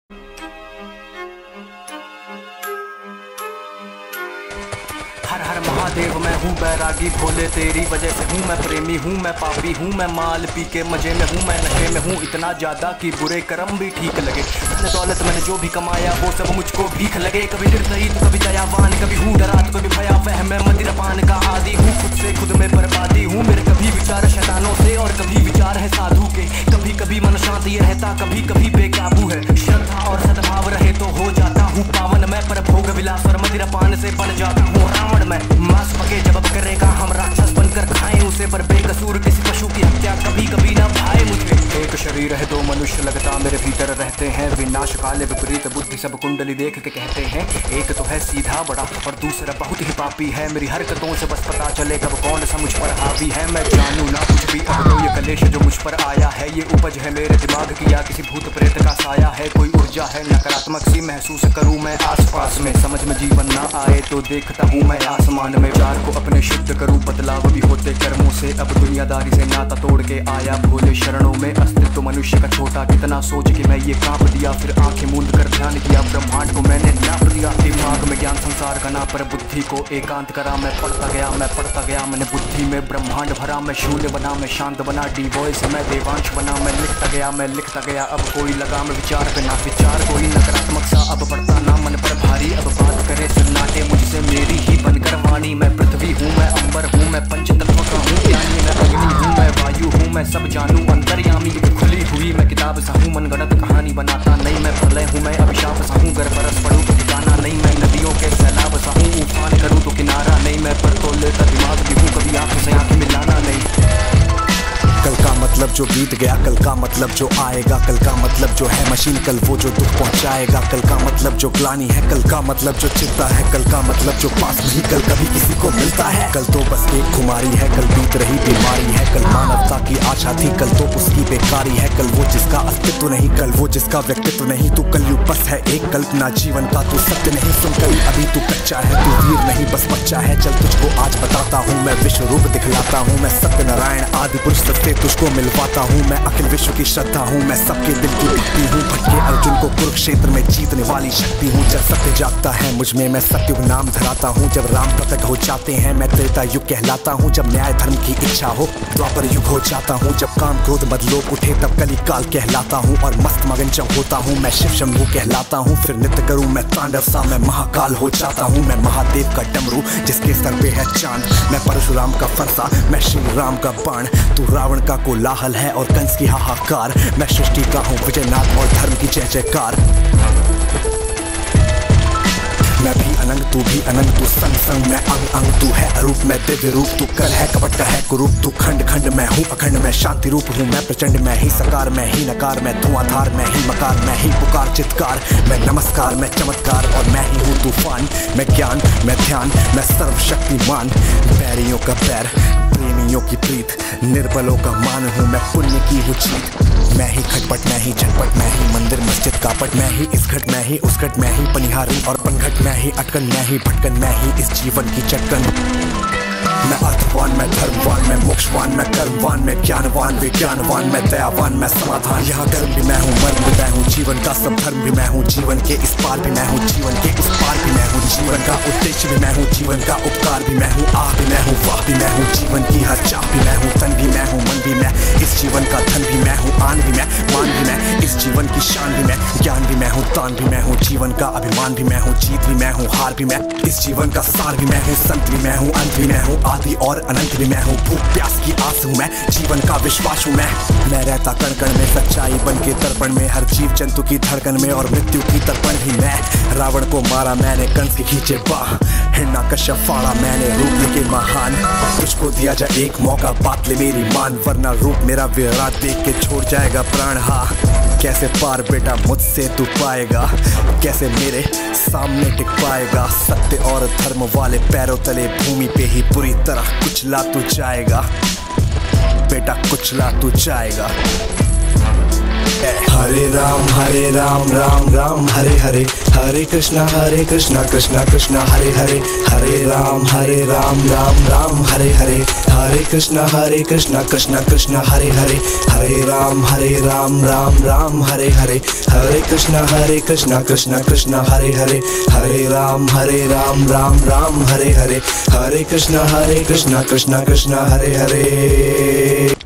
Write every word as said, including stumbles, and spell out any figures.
हर हर महादेव मैं हूँ बैरागी भोले तेरी वजह से हूँ मैं प्रेमी हूँ मैं पापी हूँ मैं माल पी के मजे में हूँ मैं नशे में हूँ इतना ज्यादा कि बुरे कर्म भी ठीक लगे। धन दौलत मैंने जो भी कमाया वो सब मुझको भीख लगे। कभी निर्दयी तो कभी दयावान कभी हूँ डरा तो कभी भयावह मैं मदिरापान का आदि हूँ खुद से खुद में बर्बादी हूँ। मेरे कभी विचार शैतानों से और कभी विचार है साधु के। कभी कभी मन शांत ये रहता कभी कभी बेकाबू है। श्रद्धा और सद्भाव रहे तो हो जाता हूँ पावन मैं पर भोग विलास और मदिरापान से बन जाता हूँ रावण मैं। मांस पके जब करेगा हम राक्षस बनकर खाएं उसे पर बेकसूर किसी पशु की हत्या कभी कभी ना भाए मुझे। एक शरीर है दो मनुष्य लगता मेरे भीतर रहते हैं विनाश काले विपरीत बुद्धि सब कुंडली देख के कहते हैं। एक तो है सीधा बड़ा और दूसरा बहुत ही पापी है। मेरी हरकतों से बस पता चले कब कौन सा मुझ पर हावी है। मैं जानू ना कुछ भी अब तो ये कलेश जो मुझ पर आया है ये उपज है मेरे दिमाग की या किसी भूत प्रेत का साया है। कोई ऊर्जा है नकारात्मक सी महसूस करूँ मैं आसपास में समझ में जीवन ना आए तो देखता हूँ मैं आसमान में। चार को अपने शुद्ध करूँ बदलाव भी होते कर्मों से अब दुनियादारी से नाता तोड़ के आया भोले शरणों में। अस्तित्व मनुष्य का छोटा कितना सोच के मैं ये कांप दिया फिर आंखें मूंद कर ध्यान किया ब्रह्मांड को मैंने नाप दिया। दिमाग में ज्ञान संसार का ना पर बुद्धि को एकांत करा मैं पढ़ता गया मैं पढ़ता गया मैंने बुद्धि में ब्रह्मांड भरा। मैं शून्य बना मैं शांत बना डी वॉइस मैं देवांश बना मैं लिखता गया मैं लिखता गया। अब कोई लगाम विचार पे ना विचार कोई नकारात्मक सा अब पड़ता ना मन पर भारी। अब बात करे सन्नाटे मुझसे मेरी ही बनकर वाणी। मैं पृथ्वी हूँ मैं अंबर हूँ मैं पंच तत्व का हूँ यानी मैं अग्नि हूँ मैं वायु हूँ मैं सब जानू अंतर्यामी खुली हुई मैं किताब सा हूँ मनगढ़ंत कहानी बनाता नहीं। मैं प्रलय हूँ मैं अभिशाप सा हूँ घर बरस पड़ूँ तो ठिकाना नहीं। मैं नदियों के सैलाब सा हूँ उफान करूँ तो किनारा नहीं। मैं पर तो लेता दिमाग भी हूँ कभी आंखों से आंखें मिलाना नहीं। कल का मतलब जो बीत गया कल का मतलब जो आएगा कल का मतलब जो है मशीन कल वो जो दुख पहुंचाएगा। कल का मतलब जो ग्लानि है कल का मतलब जो चिंता है कल का मतलब जो पास नहीं कल कभी किसी को मिलता है। कल तो बस एक खुमारी है कल बीत रही बीमारी है कल मानवता की आशा थी कल तो उसकी बेकारी है। कल वो जिसका अस्तित्व नहीं कल वो जिसका व्यक्तित्व नहीं तू कल युग बस है एक कल्पना जीवन का तू सत्य नहीं सुन कल अभी तू कच्चा है तू वीर नहीं बस बच्चा है। चल तुझको आज बताता हूँ मैं विश्व रूप दिखलाता हूँ मैं सत्य नारायण आदि पुरुष सत्य तुझको मिलवाता हूँ मैं अखिल विश्व की श्रद्धा हूँ मैं सबके दिल की दिखती हूँ। भटके अर्जुन को कुरुक्षेत्र में जीतने वाली शक्ति हूँ। जब सत्य जागता है मुझ में मैं सत्युग नाम धराता हूँ। जब राम प्रकट हो जाते हैं मैं त्रेता युग कहलाता हूँ। जब न्याय धर्म की इच्छा हो द्वापर युग हो जाता हूँ। जब काम क्रोध मद लोभ उठे तब कली काल कहलाता हूँ और मस्त मगन जब होता हूँ मैं शिव शंभू कहलाता हूँ। फिर नृत्य करूँ मैं तांडव सा मैं महाकाल हो जाता हूँ। मैं महादेव का डमरू जिसके सर पे है चांद मैं परशुराम का फरसा मैं श्री राम का बाण तू रावण का कोलाहल है और कंस की हाहाकार। मैं सृष्टि का हूँ विजयनाथ और धर्म की जय जयकार। मैं भी अनंग तू भी अनंग तू संग संग मैं अंग अंग तू है अरूप मैं दिव्य रूप तू कल है कपट का है कुरूप तू खंड खंड मैं हूँ अखंड मैं शांति रूप हूँ मैं प्रचंड मैं ही सकार मैं ही नकार मैं धुआंधार मैं ही मकार मैं ही पुकार चित्कार मैं नमस्कार मैं चमत्कार और मैं ही हूँ तूफान। मैं ज्ञान मैं ध्यान मैं सर्वशक्तिमान बैरियों का पैर प्रेमियों की प्रीत निर्बलों का मान हूँ मैं पुण्य की हूँ जीत। मैं ही खटपट मैं ही झटपट मैं ही मंदिर मस्जिद कापट मैं ही इस घट मैं ही उस घट मैं ही पनिहारी और पनघट मैं ही अटकन मैं ही भटकन मैं ही इस जीवन की चटकन। मैं अर्थवान मैं धर्मवान मैं मोक्षवान मैं कर्मवान मैं ज्ञानवान विज्ञानवान मैं दयावान मैं समाधान। यहाँ धर्म भी मैं हूँ मर्म भी मैं हूँ जीवन का सब धर्म भी मैं हूँ जीवन के इस पार भी मैं हूँ जीवन के उस पार भी मैं हूँ जीवन का उद्देश्य भी मैं हूँ जीवन का उपकार भी मैं हूँ आह भी मैं हूँ वाह भी मैं हूँ जीवन की हर चाह भी मैं हूँ तन भी मैं हूँ मन भी मैं इस जीवन का धन भी मैं हूँ आन भी मैं मान भी मैं इस जीवन की शान भी मैं ज्ञान भी मैं हूँ तान भी मैं हूँ जीवन का अभिमान भी मैं हूँ जीत भी मैं हूँ हार भी मैं इस जीवन का सार भी मैं हूँ संत भी मैं हूँ अंत भी मैं हूँ आदि और अनंत भी मैं हूँ भूख प्यास की आस हूँ मैं जीवन का विश्वास हूँ मैं। मैं रहता कण कण में सच्चाई बन के तर्पण में हर जीव जंतु की धड़कन में और मृत्यु की तर्पण भी मैं। रावण को मारा मैंने कंस की खींचे बाह हिरण्य कश्यप फाड़ा मैंने रूप लेके महान। तुझको दिया जाए एक मौका बात ले मेरी मान वरना रूप मेरा विराट देख के छोड़ जाएगा प्राण। हाँ कैसे पार बेटा मुझसे तू पाएगा कैसे मेरे सामने टिक पाएगा। सत्य और धर्म वाले पैरों तले भूमि पे ही पूरी तरह कुचला तू जाएगा बेटा कुचला तू जाएगा। हरे राम हरे राम राम राम हरे हरे, हरे कृष्णा हरे कृष्णा कृष्णा कृष्णा हरे हरे, हरे राम हरे राम राम राम हरे हरे, हरे कृष्णा हरे कृष्णा कृष्णा कृष्णा हरे हरे, हरे राम हरे राम राम राम हरे हरे, हरे कृष्णा हरे कृष्णा कृष्णा कृष्णा हरे हरे, हरे राम हरे राम राम राम हरे हरे, हरे कृष्णा हरे कृष्णा कृष्णा कृष्णा हरे हरे।